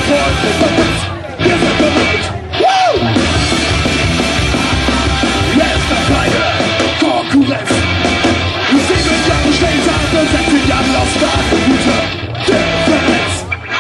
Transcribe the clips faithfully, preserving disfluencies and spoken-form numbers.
Volk ist bereit. Wir sind bereit. Woo! Jetzt noch keine Konkurrenz. Sieben Jahre später und sechzehn Jahre aus Wagen gute Differenz.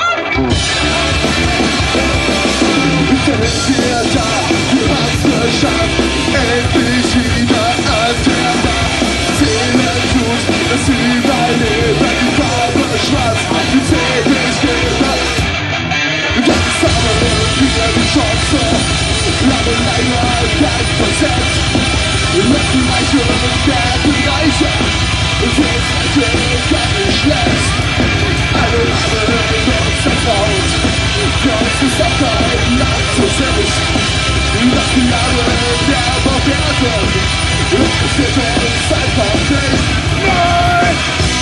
Sind wir da, wir haben's geschafft. Endlich wieder an der Macht. Seelentut, es überleben, die Farbe schwarz, die Zähne ist gemacht. Jetzt haben wir die Chance, lange länger kein Prozent. Lass die Reiche werden reicher, und jetzt Reiche ist gar nicht schlecht. Alle haben uns vertraut, Gott ist auf kein Land zu sich. Lass die Jahre der Bewertung, interessiert uns einfach nicht. Nein!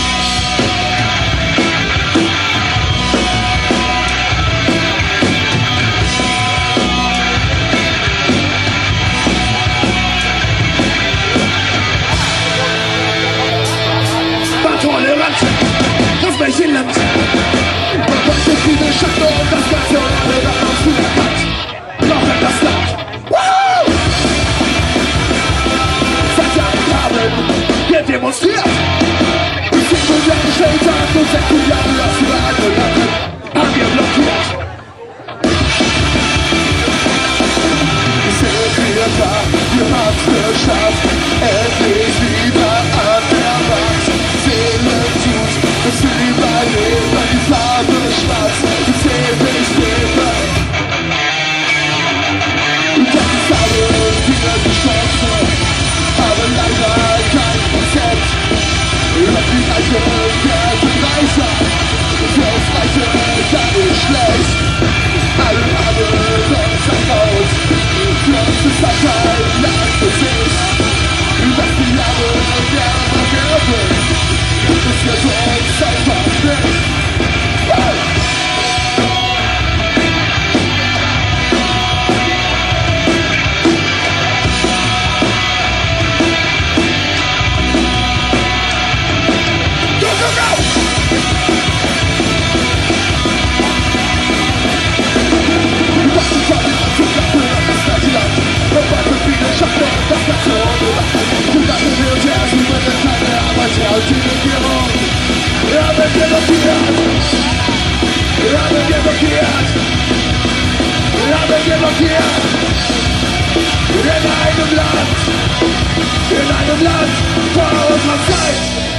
Toleranz, das welche Land. Man wollte viele Schatten und das Ganze alle daraus erkannt. Noch in das Land. Woo! Seit Jahren wird demonstriert. Sieben Jahre später und sechzehn Jahre aus überall Landen haben wir blockiert. Sind wir da, wir haben's geschafft. Endlich wieder an der Macht. Seelentut, das Überleben, die Farbe schwarz, die Zähne ist gemacht. Das ist alle wieder die Chance, aber leider kein Konzept. Lass die Reiche werden reicher, fürs Reiche gar nicht schlecht. Alle haben uns vertraut, für uns ist das kein Land für sich. Lass die Jahre der Vergeben, das wird uns einfach nicht. Wow! Go, go, go! Das ist alles, was ich glaube, das ist das Land. Und was für viele Schatten und das Ganze ohne Land. Und das sind wir sehr, sie werden keine Arbeit her und die Regierung. Ja, wenn wir blockiert. Ja, wenn wir blockiert. Ja, wenn wir blockiert. In einem Land. In einem Land vor unserer Zeit.